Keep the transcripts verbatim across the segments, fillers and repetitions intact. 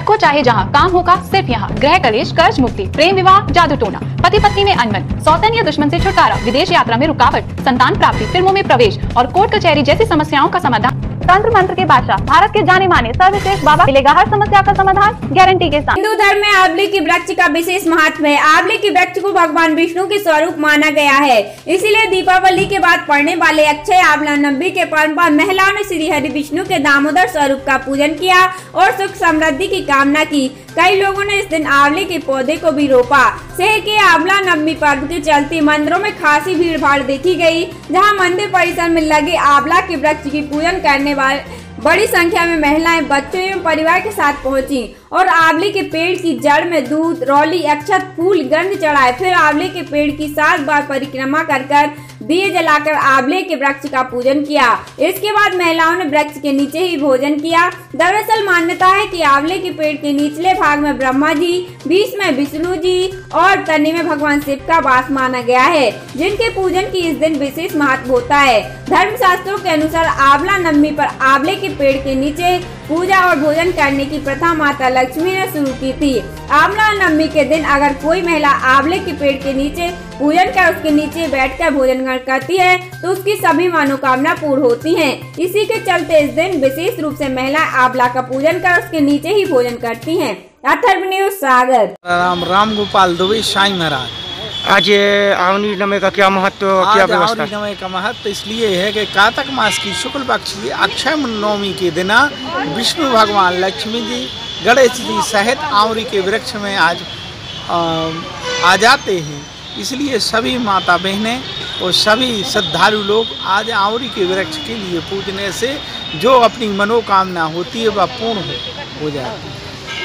रखो चाहे जहाँ, काम होगा सिर्फ यहाँ। गृह कलेश, कर्ज मुक्ति, प्रेम विवाह, जादू टोना, पति पत्नी में अनबन, सौतन या दुश्मन से छुटकारा, विदेश यात्रा में रुकावट, संतान प्राप्ति, फिल्मों में प्रवेश और कोर्ट कचहरी जैसी समस्याओं का समाधान। तंत्र मंत्र के बादशाह, भारत के जाने माने सर्वश्रेष्ठ बाबा, मिलेगा हर समस्या का समाधान गारंटी के साथ। हिंदू धर्म में आंवले के वृक्ष का विशेष महत्व है। आंवले के वृक्ष को भगवान विष्णु के स्वरूप माना गया है, इसीलिए दीपावली के बाद पड़ने वाले अक्षय आंवला नवमी के पर्व पर महिलाओं ने श्री हरि विष्णु के दामोदर स्वरूप का पूजन किया और सुख समृद्धि की कामना की। कई लोगों ने इस दिन आंवले के पौधे को भी रोपा। शहर के आंवला नवमी पर्व के चलते मंदिरों में खासी भीड़ भाड़ देखी गई, जहां मंदिर परिसर में लगे आंवला के वृक्ष की पूजन करने वाले बड़ी संख्या में महिलाएं, बच्चों एवं परिवार के साथ पहुंची और आंवले के पेड़ की जड़ में दूध, रौली, अक्षत, फूल, गंध चढ़ाए। फिर आंवले के पेड़ की सात बार परिक्रमा कर कर दिए जलाकर आंवले के वृक्ष का पूजन किया। इसके बाद महिलाओं ने वृक्ष के नीचे ही भोजन किया। दरअसल मान्यता है कि आंवले के पेड़ के निचले भाग में ब्रह्मा जी, बीच में विष्णु जी और तने में भगवान शिव का वास माना गया है, जिनके पूजन की इस दिन विशेष महत्व होता है। धर्म शास्त्रों के अनुसार आंवला नवमी पर आंवले के पेड़ के नीचे पूजा और भोजन करने की प्रथा माता लक्ष्मी ने शुरू की थी। आंवला नवमी के दिन अगर कोई महिला आंवले के पेड़ के नीचे पूजन कर उसके नीचे बैठकर भोजन करती है तो उसकी सभी मनोकामना पूर्ण होती हैं। इसी के चलते इस दिन विशेष रूप से महिला आंवला का पूजन कर उसके नीचे ही भोजन करती हैं। अथर्व न्यूज सागर। राम राम गोपाल दुबे साईं महाराज। आज ये आंवली नवमी का क्या महत्व, क्या व्यवस्था? आंवली नवमी का महत्व इसलिए है कि कार्तिक मास की शुक्ल पक्ष की अक्षय नवमी के दिन विष्णु भगवान, लक्ष्मी जी, गणेश जी सहित आंवली के वृक्ष में आज आ, आ जाते हैं। इसलिए सभी माता बहनें और सभी श्रद्धालु लोग आज आंवली के वृक्ष के लिए पूजने से जो अपनी मनोकामना होती है वह पूर्ण हो, हो जाती है।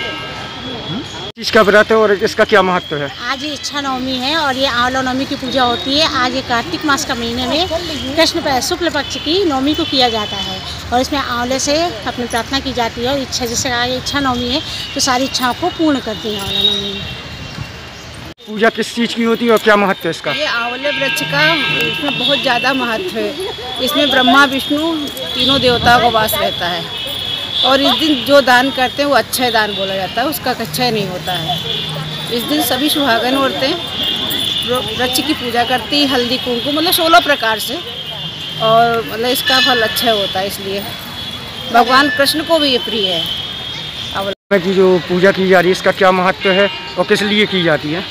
इसका व्रत है और इसका क्या महत्व है? आज ये इच्छा नवमी है और ये आंवला नवमी की पूजा होती है। आज ये कार्तिक मास का महीने में कृष्ण पक्ष शुक्ल पक्ष की नवमी को किया जाता है और इसमें आंवले से अपनी प्रार्थना की जाती है और इच्छा, जैसे आज इच्छा नवमी है तो सारी इच्छाओं को पूर्ण करती है आंवला नवमी में। पूजा किस चीज़ की होती है और क्या महत्व है इसका? ये आंवले वृक्ष का इसमें बहुत ज़्यादा महत्व है। इसमें ब्रह्मा विष्णु तीनों देवताओं का वास रहता है और इस दिन जो दान करते हैं वो अक्षय दान बोला जाता है, उसका क्षय नहीं होता है। इस दिन सभी सुहागन औरतें वृक्ष की पूजा करती है, हल्दी कुमकुम मतलब सोलह प्रकार से, और मतलब इसका फल अच्छा होता है। इसलिए भगवान कृष्ण को भी ये प्रिय है। आंवला की जो पूजा की जा रही है इसका क्या महत्व है और किस लिए की जाती है?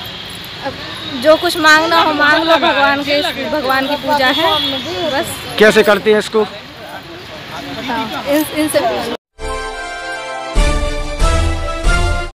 जो कुछ मांगना हो मांग लो, भगवान के भगवान की पूजा है बस। कैसे करते हैं इसको? इन, इनसे